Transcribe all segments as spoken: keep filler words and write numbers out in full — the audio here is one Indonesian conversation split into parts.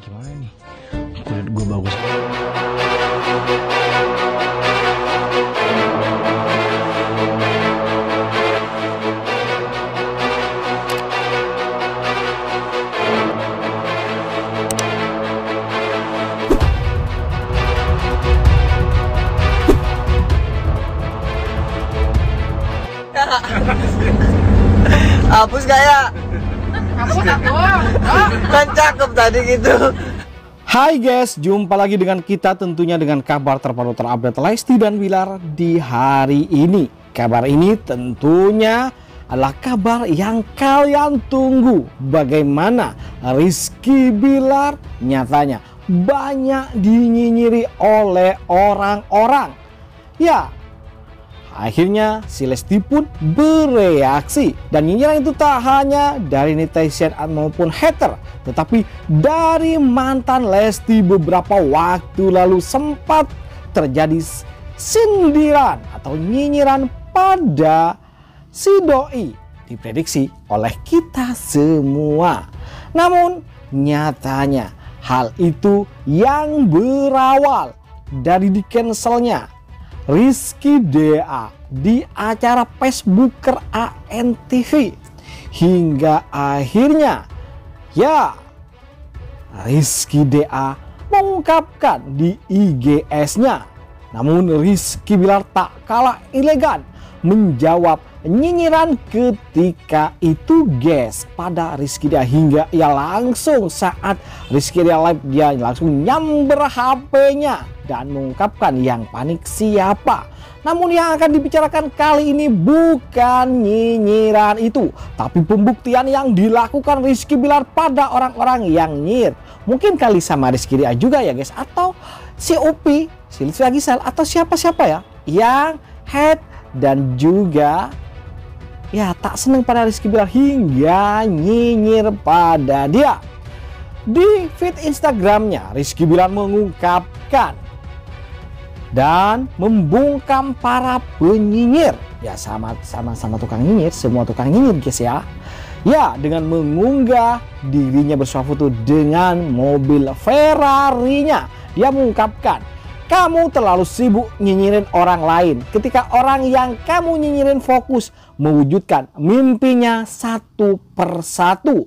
Gimana nih? Kulit gue bagus. Hapus gak ya? Hapus aku. Kan cakep tadi gitu. Hai guys, jumpa lagi dengan kita tentunya dengan kabar terbaru terupdate Lesti dan Bilar di hari ini. Kabar ini tentunya adalah kabar yang kalian tunggu. Bagaimana Rizky Bilar nyatanya banyak dinyinyiri oleh orang-orang. Ya, akhirnya si Lesti pun bereaksi, dan nyinyiran itu tak hanya dari netizen maupun hater, tetapi dari mantan Lesti beberapa waktu lalu sempat terjadi sindiran atau nyinyiran pada si doi, diprediksi oleh kita semua. Namun nyatanya hal itu yang berawal dari di cancelnya Rizky D A di acara Facebooker A N T V, hingga akhirnya ya Rizky D A mengungkapkan di I G S-nya. Namun Rizky Bilar tak kalah elegan menjawab nyinyiran ketika itu guys pada Rizky D A, hingga ia langsung saat Rizky D A live dia langsung nyamber H P-nya dan mengungkapkan yang panik siapa. Namun yang akan dibicarakan kali ini bukan nyinyiran itu, tapi pembuktian yang dilakukan Rizky Bilar pada orang-orang yang nyir. Mungkin kali sama Rizky D A juga ya guys, atau si Upi, si Lutfi Agisal, atau siapa-siapa ya yang head dan juga ya tak senang pada Rizky Bilar hingga nyinyir pada dia. Di feed Instagramnya Rizky Bilar mengungkapkan dan membungkam para penyinyir. Ya sama sama sama tukang nyinyir, semua tukang nyinyir guys ya. Ya, dengan mengunggah dirinya bersuah foto dengan mobil Ferrari-nya. Dia mengungkapkan, kamu terlalu sibuk nyinyirin orang lain ketika orang yang kamu nyinyirin fokus mewujudkan mimpinya satu persatu.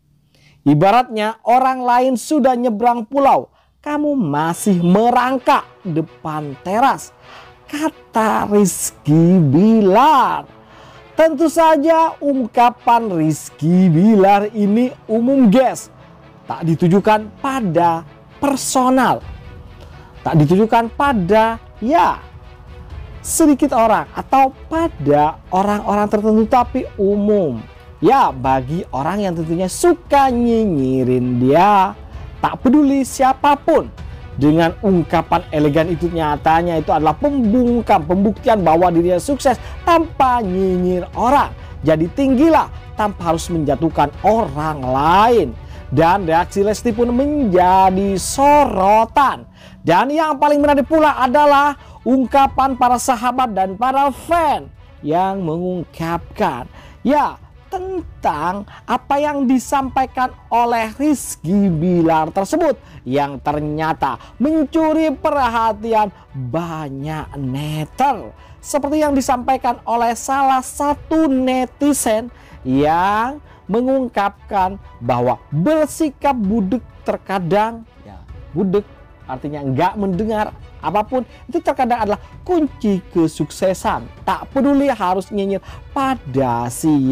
Ibaratnya orang lain sudah nyebrang pulau, kamu masih merangkak depan teras, kata Rizky Bilar. Tentu saja ungkapan Rizky Bilar ini umum guys, tak ditujukan pada personal, tak ditujukan pada ya sedikit orang atau pada orang-orang tertentu, tapi umum. Ya, bagi orang yang tentunya suka nyinyirin dia, tak peduli siapapun. Dengan ungkapan elegan itu nyatanya itu adalah pembungkam, pembuktian bahwa dirinya sukses tanpa nyinyir orang. Jadi tinggilah tanpa harus menjatuhkan orang lain. Dan reaksi Lesti pun menjadi sorotan. Dan yang paling menarik pula adalah ungkapan para sahabat dan para fan yang mengungkapkan ya tentang apa yang disampaikan oleh Rizky Bilar tersebut, yang ternyata mencuri perhatian banyak netter. Seperti yang disampaikan oleh salah satu netizen yang mengungkapkan bahwa bersikap budek terkadang, ya budek artinya nggak mendengar apapun, itu terkadang adalah kunci kesuksesan. Tak peduli harus nyinyir pada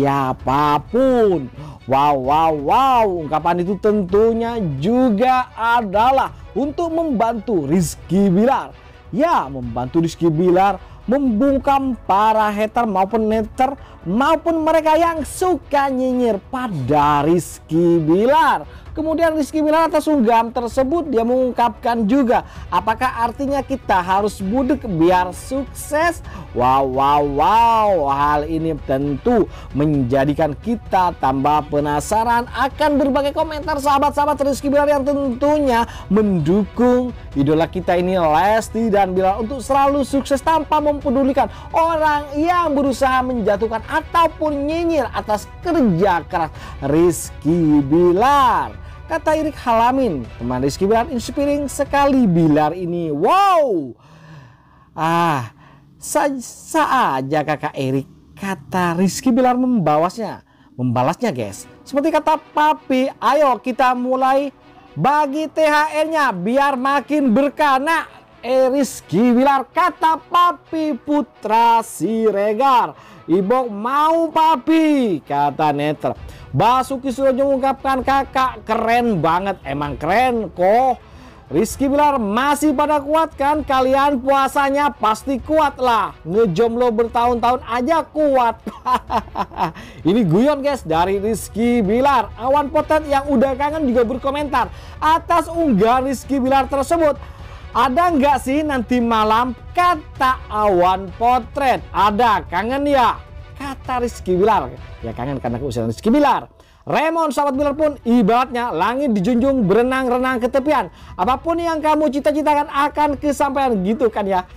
siapapun. Wow, wow, wow. Ungkapan itu tentunya juga adalah untuk membantu Rizky Bilar. Ya, membantu Rizky Bilar membungkam para hater maupun netter maupun mereka yang suka nyinyir pada Rizky Bilar. Kemudian Rizky Bilar atas unggahan tersebut dia mengungkapkan juga, apakah artinya kita harus budek biar sukses? Wow, wow, wow. Hal ini tentu menjadikan kita tambah penasaran akan berbagai komentar sahabat-sahabat Rizky Bilar yang tentunya mendukung idola kita ini Lesti dan Bilar untuk selalu sukses tanpa mempedulikan orang yang berusaha menjatuhkan ataupun nyinyir atas kerja keras Rizky Bilar. kata Erik Halamin. Teman Rizky Bilar inspiring sekali Bilar ini. Wow. Ah, sah aja kakak Erik, kata Rizky Bilar membawasnya. Membalasnya guys. Seperti kata papi, ayo kita mulai bagi T H R-nya biar makin berkah. Nah, eh, Rizky Bilar, kata papi Putra Siregar. Ibu mau papi, kata Neter. Basuki Surojo mengungkapkan kakak keren banget, emang keren kok. Rizky Bilar masih pada kuat kan? Kalian puasanya pasti kuat lah. Ngejomblo bertahun-tahun aja kuat. Ini guyon guys dari Rizky Bilar. Awan Potret yang udah kangen juga berkomentar atas unggahan Rizky Bilar tersebut. Ada nggak sih nanti malam, kata Awan Potret. Ada, kangen ya, kata Rizky Bilar. Ya kangen karena keusian Rizky Bilar. Raymond sahabat Bilar pun ibaratnya langit dijunjung berenang-renang ke tepian. Apapun yang kamu cita-citakan akan kesampaian gitu kan ya.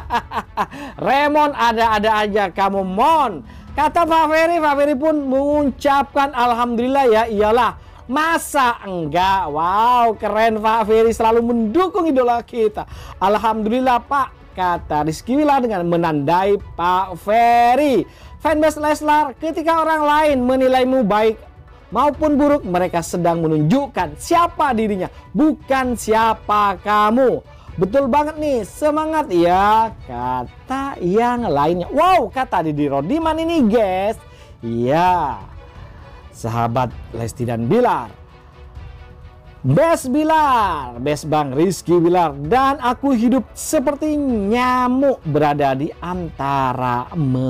Raymond ada-ada aja kamu Mon. Kata Pak Ferry, Pak Ferry pun mengucapkan alhamdulillah ya iyalah. Masa enggak? Wow, keren Pak Ferry selalu mendukung idola kita. Alhamdulillah Pak, kata Rizky Bilar dengan menandai Pak Ferry. Fanbase Leslar, ketika orang lain menilaimu baik maupun buruk, mereka sedang menunjukkan siapa dirinya, bukan siapa kamu. Betul banget nih, semangat ya, kata yang lainnya. Wow, kata Didi Rodiman ini guys. Iya, sahabat Lesti dan Bilar. Best Bilar, best Bang Rizky Bilar dan aku hidup seperti nyamuk berada di antara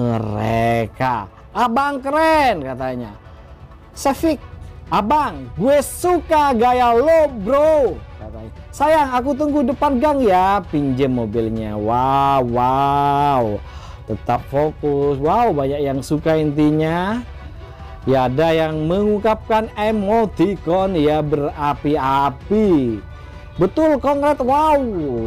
mereka. Abang keren katanya. Sefik, abang gue suka gaya lo bro, katanya. Sayang aku tunggu depan gang ya, pinjem mobilnya. Wow, wow, tetap fokus. Wow, banyak yang suka intinya. Ya ada yang mengungkapkan emoticon ya berapi-api. Betul kongret. Wow,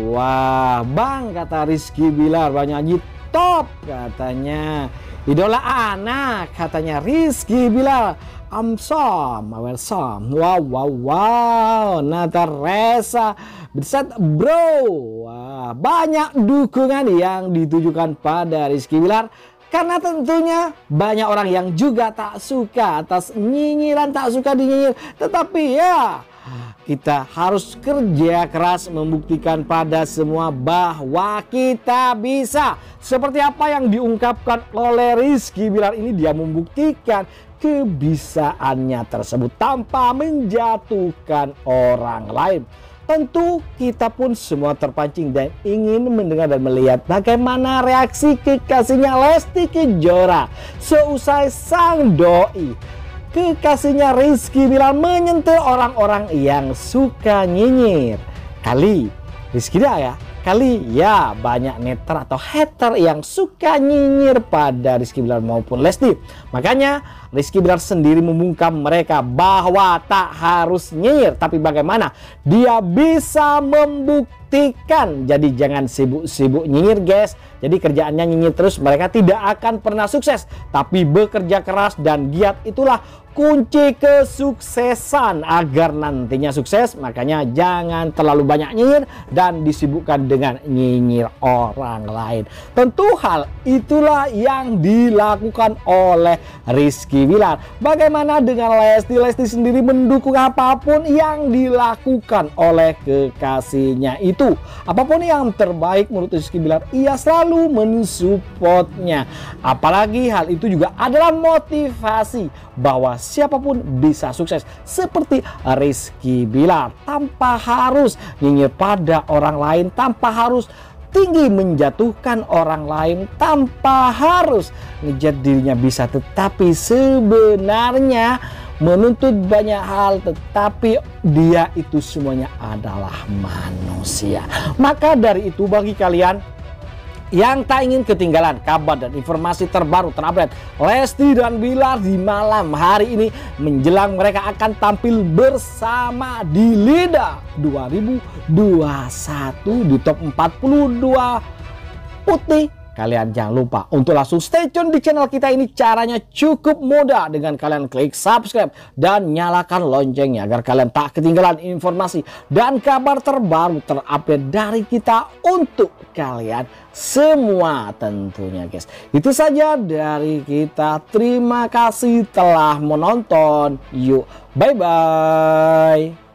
wah bang, kata Rizky Bilar banyak top katanya. Idola anak katanya Rizky Bilar. Amsom, awesome. Wow, wow, wow. Nata Resa besar bro. Wah, banyak dukungan yang ditujukan pada Rizky Bilar. Karena tentunya banyak orang yang juga tak suka atas nyinyiran, tak suka dinyinyir. Tetapi ya kita harus kerja keras membuktikan pada semua bahwa kita bisa. Seperti apa yang diungkapkan oleh Rizky Bilar ini, dia membuktikan kebisaannya tersebut tanpa menjatuhkan orang lain. Tentu kita pun semua terpancing dan ingin mendengar dan melihat bagaimana reaksi kekasihnya Lesti Kejora seusai sang doi kekasihnya Rizky Bilar menyentuh orang-orang yang suka nyinyir. Kali Rizky dah ya, kali ya banyak netter atau hater yang suka nyinyir pada Rizky Bilar maupun Lesti. Makanya Rizky Bilar sendiri membungkam mereka bahwa tak harus nyinyir, tapi bagaimana dia bisa membuktikan. Jadi jangan sibuk-sibuk nyinyir guys. Jadi kerjaannya nyinyir terus, mereka tidak akan pernah sukses. Tapi bekerja keras dan giat itulah kunci kesuksesan agar nantinya sukses. Makanya jangan terlalu banyak nyinyir dan disibukkan dengan nyinyir orang lain. Tentu hal itulah yang dilakukan oleh Rizky Bilar. Bagaimana dengan Lesti? Lesti sendiri mendukung apapun yang dilakukan oleh kekasihnya itu. Apapun yang terbaik menurut Rizky Bilar, ia selalu mensupportnya. Apalagi hal itu juga adalah motivasi bahwa siapapun bisa sukses seperti Rizky Bilar tanpa harus nyinyir pada orang lain, tanpa harus tinggi menjatuhkan orang lain, tanpa harus ngejar dirinya bisa, tetapi sebenarnya menuntut banyak hal, tetapi dia itu semuanya adalah manusia. Maka dari itu bagi kalian yang tak ingin ketinggalan kabar dan informasi terbaru terupdate Lesti dan Bilar di malam hari ini menjelang mereka akan tampil bersama di Lida dua ribu dua puluh satu di top empat puluh dua Putih kalian jangan lupa untuk langsung stay tune di channel kita ini. Caranya cukup mudah dengan kalian klik subscribe dan nyalakan loncengnya agar kalian tak ketinggalan informasi dan kabar terbaru terupdate dari kita untuk kalian semua tentunya guys. Itu saja dari kita. Terima kasih telah menonton. Yuk, bye bye.